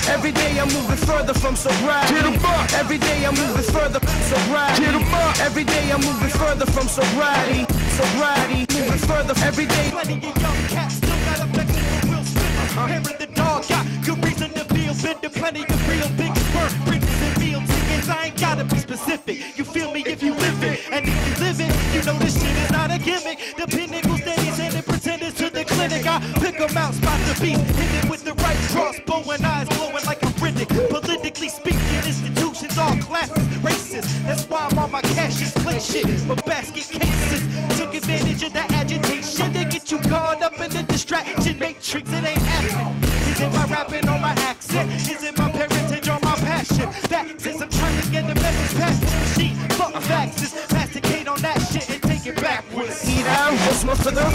Every day I'm moving further from sobriety. Every day I'm moving further from sobriety. Every day I'm moving further from sobriety. Sobriety, moving further every day. Plenty of young cats still got a flexible real spinner. Hearing the dog got good reason to feel bender. Plenty of real big bird bridges and meal tickets. I ain't gotta be specific. You feel me if you live it, and if you live it, you know this shit is not a gimmick. The pinnacle steadies and the pretenders to the clinic. I pick 'em out, spot the beat, hit it with the right crossbow and eyes glowing like a Riddick. Politically speaking, institutions all classes racist. That's why I'm on my cash play shit for basket cases. Took advantage of the agitation to get you caught up in the distraction matrix. It ain't happening. Is it my rapping or my accent? Is it my parentage or my passion? That is I'm trying to get the message past the machine. Fuck faxes, masticate on that shit and take it backwards. Eat out, what's my for the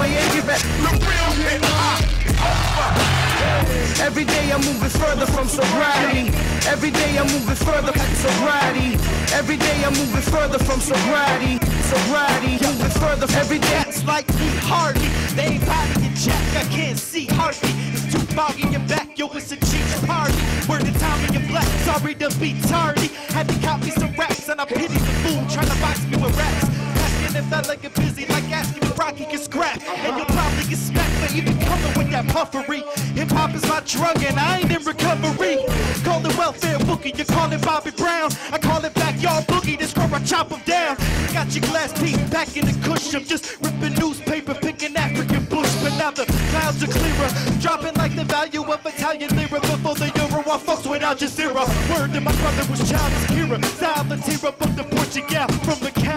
Every day I'm moving further from sobriety. Every day I'm moving further from sobriety. Every day I'm moving further from sobriety. Sobriety, moving further every day. That's like me, hardly. They ain't body in check, I can't see hardly. It's too foggy in your back, yo, it's a cheap party. Word the time in your black, sorry to be tardy. Had to copy some raps and I pity the fool trying to box me with raps. Asking if I get busy, like asking if Rocky can scrap. And you'll probably get smacked for even coming with that puffery. Hip hop is my drug and I ain't in recovery. Call it welfare bookie, you call it Bobby Brown. I call it backyard boogie, this where I chop them down. Got your glass teeth back in the cushion, just ripping newspaper, picking African bush. But now the clouds are clearer, dropping like the value of Italian lira. Before the euro, I fucks with Al Jazeera. Word that my brother was Childish Kira, style the tear up of the Portugal from the